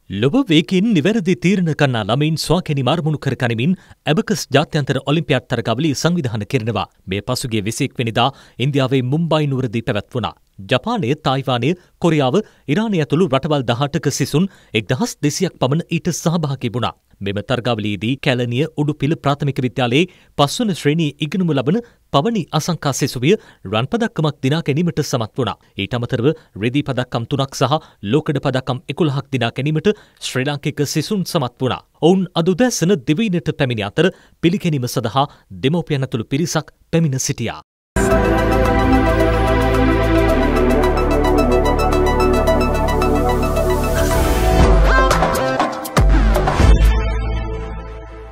ලොව වේගයෙන් නිවැරදි තීරණ ගන්නා ළමයින් ස්වාකැනීම අරමුණු කර ගනිමින් ඇබකස් ජාත්‍යන්තර ඔලිම්පියාඩ් තරගාවලිය සංවිධානය කරනවා. මේ පසුගිය 21 වෙනිදා ඉන්දියාවේ මුම්බයි නුවරදී පැවැත්වුණා. ජපානය, තායිවානය, කොරියාව, ඉරානය ඇතුළු රටවල් 18ක සිසුන් 1200ක් පමණ ඊට සහභාගී වුණා. මෙම තරගාවලියේදී කැලණිය උඩුපිල ප්‍රාථමික විද්‍යාලයේ 5 වන ශ්‍රේණියේ ඉගෙනුම ලබන පවනි අසංකා සිසුවිය රන් පදක්කමක් දිනා ගැනීමට සමත් වුණා. ඊට අමතරව රෙදි පදක්කම් 3ක් සහ ලෝකඩ පදක්කම් 11ක් දිනා ගැනීමට ශ්‍රී ලාංකික සිසුන් සමත් වුණා. ඔවුන් අද උදෑසන දිවයිනට පැමිණි අතර පිළිගැනීම සඳහා දෙමව්පියන් ඇතුළු පිරිසක් පැමිණ සිටියා.